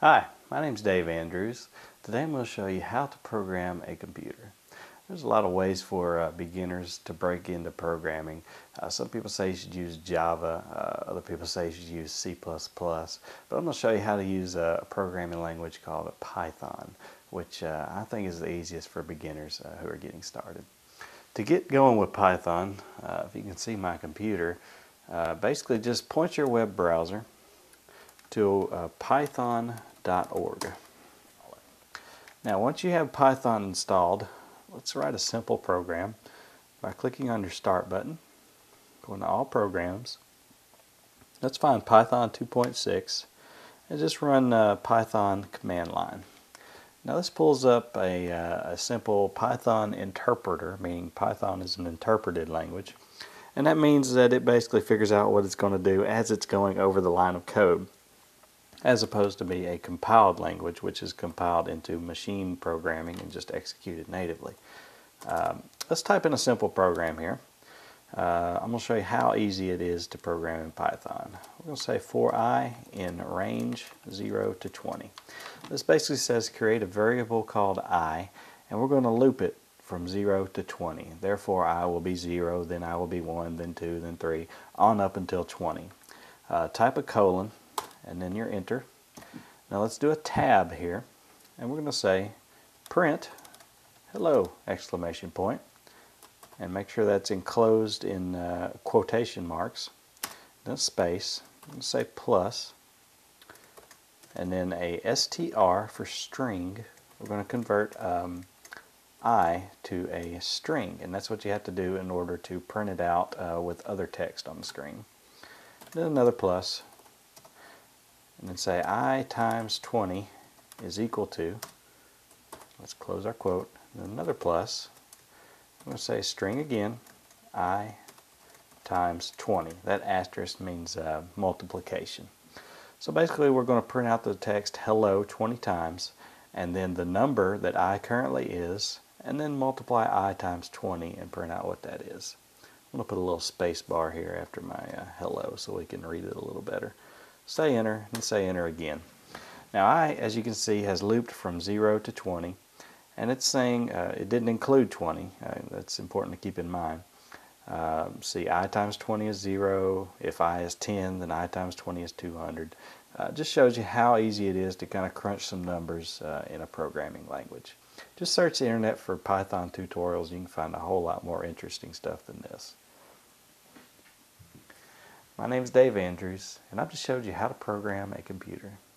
Hi, my name is Dave Andrews. Today I'm going to show you how to program a computer. There's a lot of ways for beginners to break into programming. Some people say you should use Java, other people say you should use C++, but I'm going to show you how to use a programming language called Python, which I think is the easiest for beginners who are getting started. To get going with Python, if you can see my computer, basically just point your web browser to python.org. Now once you have Python installed, let's write a simple program by clicking on your Start button, going to All Programs. Let's find Python 2.6 and just run Python command line. Now this pulls up a simple Python interpreter, meaning Python is an interpreted language, and that means that it basically figures out what it's going to do as it's going over the line of code, as opposed to be a compiled language, which is compiled into machine programming and just executed natively. Let's type in a simple program here. I'm going to show you how easy it is to program in Python. We're going to say for I in range 0 to 20. This basically says create a variable called I, and we're going to loop it from 0 to 20. Therefore I will be 0, then I will be 1, then 2, then 3, on up until 20. Type a colon and then your enter. Now let's do a tab here, and we're going to say print hello exclamation point, and make sure that's enclosed in quotation marks, then space, and say plus, and then a str for string. We're going to convert I to a string, and that's what you have to do in order to print it out with other text on the screen. Then another plus, and then say I times 20 is equal to, let's close our quote, and another plus. I'm going to say string again, I times 20. That asterisk means multiplication. So basically we're going to print out the text hello 20 times, and then the number that I currently is, and then multiply I times 20 and print out what that is. I'm going to put a little space bar here after my hello so we can read it a little better. Say enter and say enter again. Now I, as you can see, has looped from 0 to 20. And it's saying it didn't include 20. That's important to keep in mind. See, I times 20 is 0. If I is 10, then I times 20 is 200. Just shows you how easy it is to kind of crunch some numbers in a programming language. Just search the internet for Python tutorials. You can find a whole lot more interesting stuff than this. My name is Dave Andrews, and I've just showed you how to program a computer.